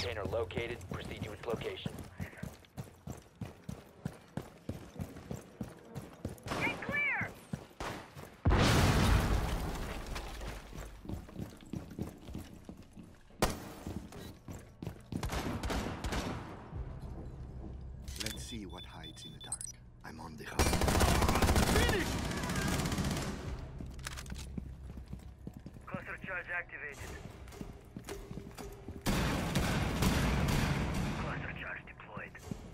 container located. Proceed to its location. Get clear! Let's see what hides in the dark. I'm on the hunt. Finish! Cluster charge activated. Cluster charge deployed.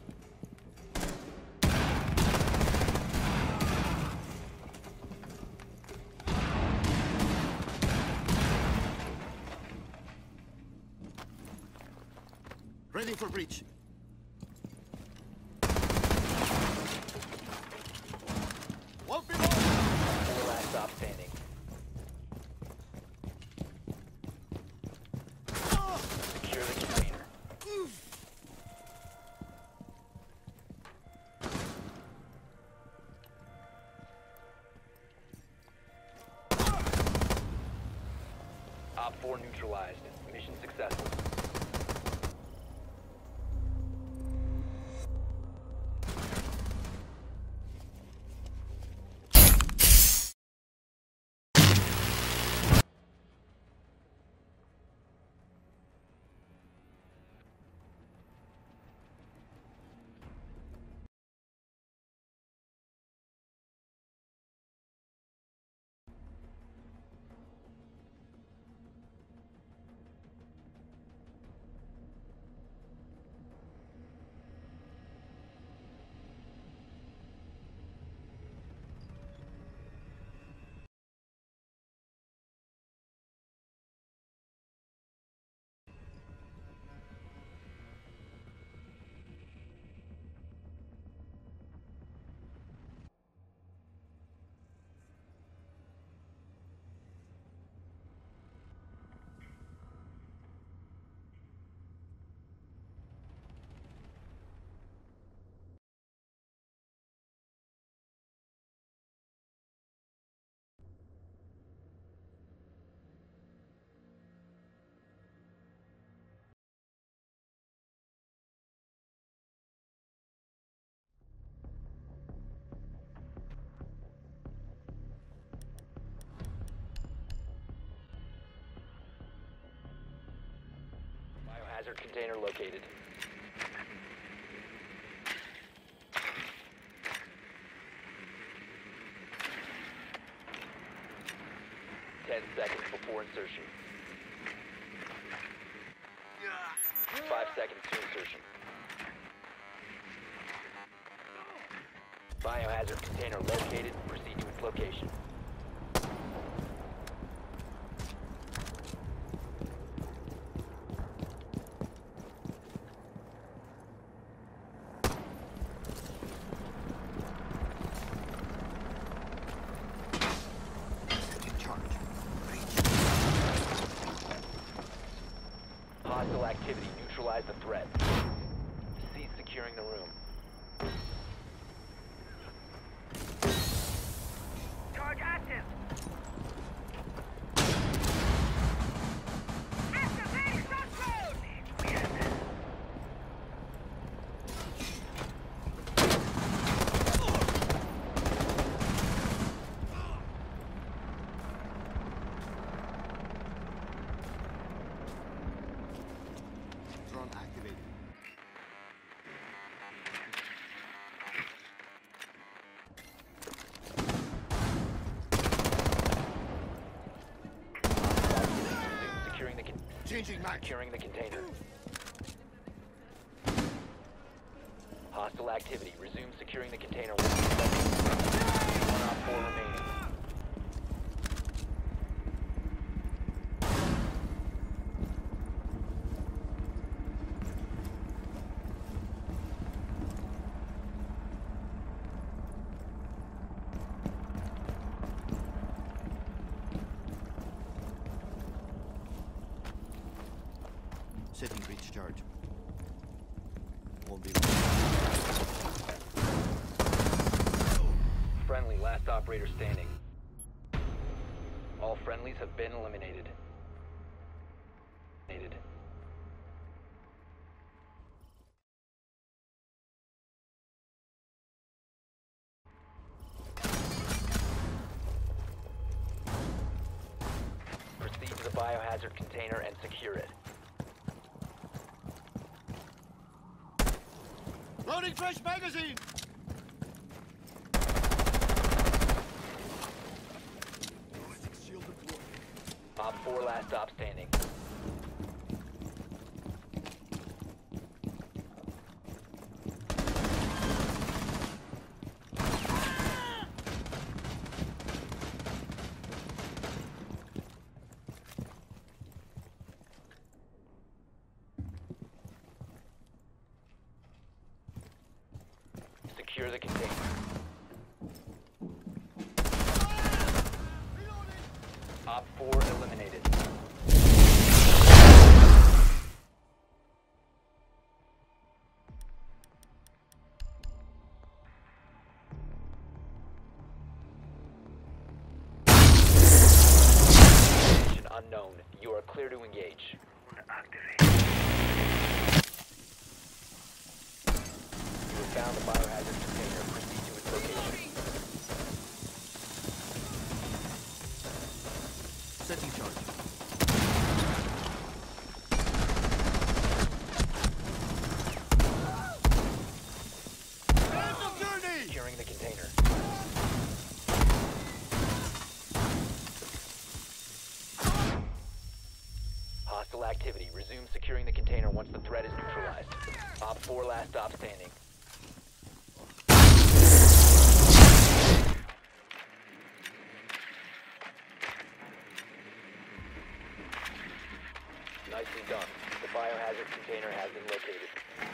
Ready for breach. One below! Four last stop standing. Secure the container. Op 4 neutralized. Mission successful. Biohazard container located. Ten seconds before insertion. 5 seconds to insertion. Biohazard container located. Proceed to its location. Set in charge. Breach. Hostile activity. Neutralize the threat. Cease securing the room. Charge active! Activate crossroad! Yes. Drone activated. Securing the Changing mag. securing the container. Hostile activity. Resume securing the container. One op 4 remaining. Setting breach charge. Won't be Friendly, last operator standing. All friendlies have been eliminated. biohazard container and secure it. Loading fresh magazine! Ballistic shield deployed. Op 4 last stop standing. Secure the container. Op 4 eliminated. Mission unknown. You are clear to engage. Activate. You have found the biohazard container. Proceed to its location. Setting charge. End of journey! Securing the container. Hostile activity. Resume securing the container once the threat is neutralized. Op 4 last stop standing. Nicely done. The biohazard container has been located.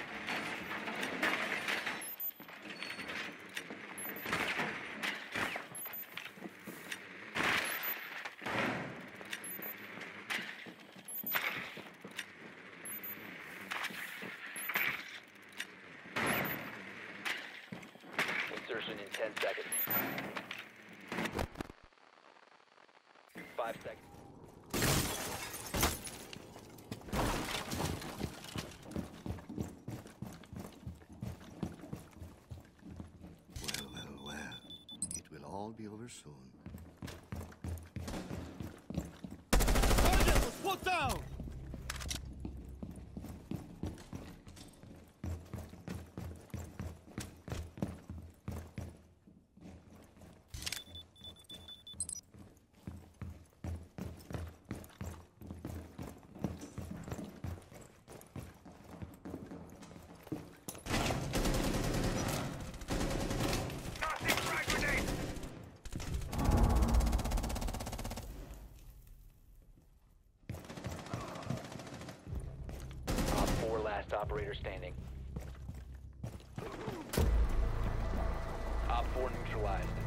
Insertion in 10 seconds. 5 seconds. Well. It will all be over soon. Target was put down! Tossing frag grenade. Op 4 last operator standing. Op 4 neutralized.